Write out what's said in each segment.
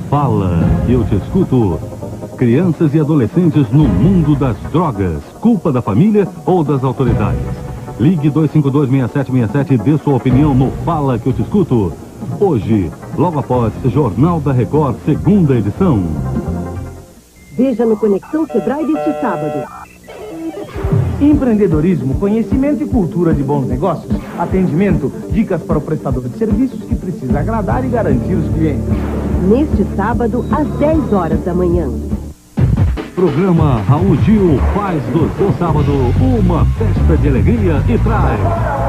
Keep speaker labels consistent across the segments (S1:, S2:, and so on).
S1: Fala, eu te escuto. Crianças e adolescentes no mundo das drogas. Culpa da família ou das autoridades? Ligue 252-6767 e dê sua opinião no Fala que eu te escuto. Hoje, logo após Jornal da Record, segunda edição.
S2: Veja no Conexão Sebrae deste sábado.
S3: Empreendedorismo, conhecimento e cultura de bons negócios. Atendimento, dicas para o prestador de serviços que precisa agradar e garantir os clientes.
S2: Neste sábado, às 10 horas da manhã.
S1: Programa Raul Gil faz do seu sábado uma festa de alegria e traz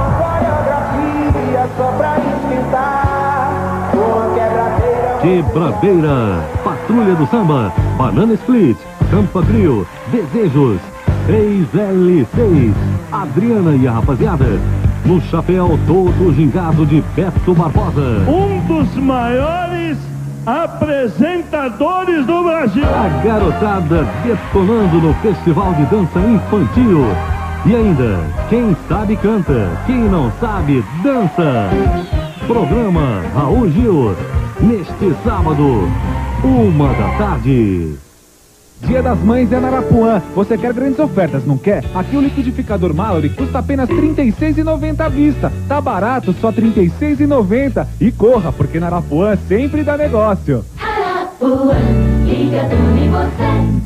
S1: Quebradeira, Patrulha do Samba, Banana Split, Campa Grill, Desejos, 3L6, Adriana e a rapaziada, no chapéu todo gingado de Beto Barbosa.
S4: Um dos maiores apresentadores do Brasil.
S1: A garotada detonando no Festival de Dança Infantil. E ainda, quem sabe canta, quem não sabe dança. Programa Raul Gil, neste sábado, 13h.
S5: Dia das Mães é na Arapuã. Você quer grandes ofertas, não quer? Aqui o liquidificador Mallory custa apenas R$ 36,90 à vista. Tá barato, só R$ 36,90. E corra, porque na Arapuã sempre dá negócio.
S6: Arapuã, liga tudo em você.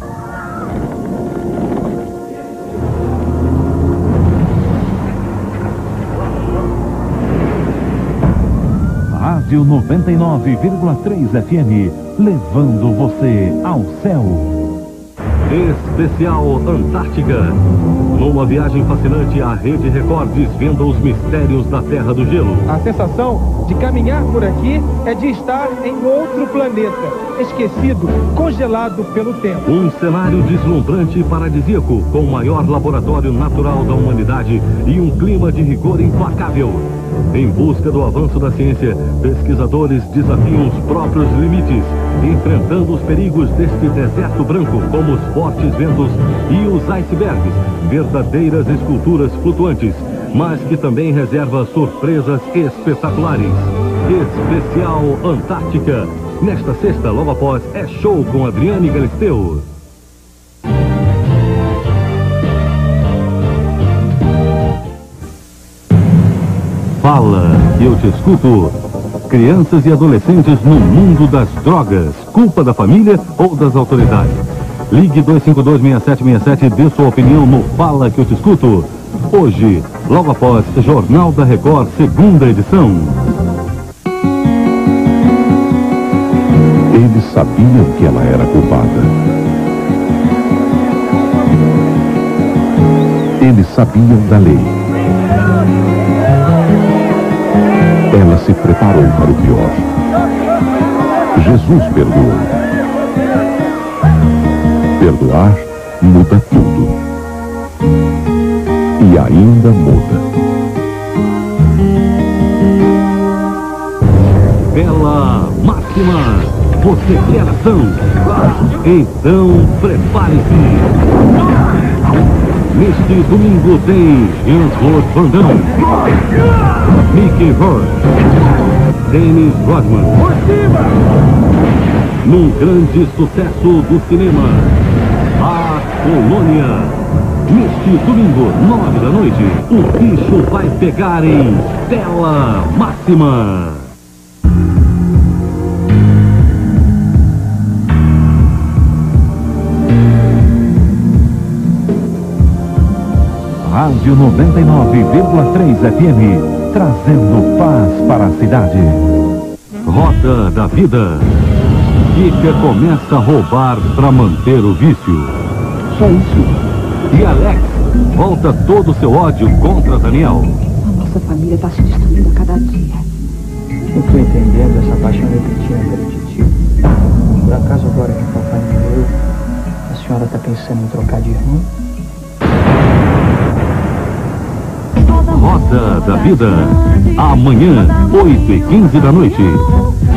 S1: Rádio 99,3 FM, levando você ao céu. Especial Antártica. Numa viagem fascinante, a Rede Record desvenda os mistérios da Terra do Gelo.
S5: A sensação de caminhar por aqui é de estar em outro planeta, esquecido, congelado pelo tempo.
S1: Um cenário deslumbrante e paradisíaco, com o maior laboratório natural da humanidade e um clima de rigor implacável. Em busca do avanço da ciência, pesquisadores desafiam os próprios limites, enfrentando os perigos deste deserto branco, como os fortes ventos e os icebergs, verdadeiras esculturas flutuantes, mas que também reserva surpresas espetaculares. Especial Antártica. Nesta sexta, logo após, é show com Adriane Galisteu. Fala, eu te escuto. Crianças e adolescentes no mundo das drogas. Culpa da família ou das autoridades? Ligue 252-6767 e dê sua opinião no Fala que eu te escuto. Hoje, logo após Jornal da Record, segunda edição.
S7: Eles sabiam que ela era culpada. Eles sabiam da lei. Ela se preparou para o pior. Jesus perdoou. Perdoar muda tudo. E ainda muda.
S1: Bela Máxima. Você quer ação? Então prepare-se. Neste domingo tem Jean-Claude Van Damme, Mickey Rourke, Dennis Rodman. Num grande sucesso do cinema, A Colônia. Neste domingo, 21h, o bicho vai pegar em Tela Máxima. Rádio 99,3 FM, trazendo paz para a cidade. Roda da Vida. Kika começa a roubar para manter o vício.
S5: Só isso.
S1: E Alex volta todo o seu ódio contra Daniel.
S2: A nossa família está se destruindo a cada dia.
S3: Eu tô entendendo essa paixão repentina pelo titio. Por acaso agora que o papai morreu, a senhora tá pensando em trocar de irmão?
S1: Roda da Vida. Amanhã, 8h15 da noite.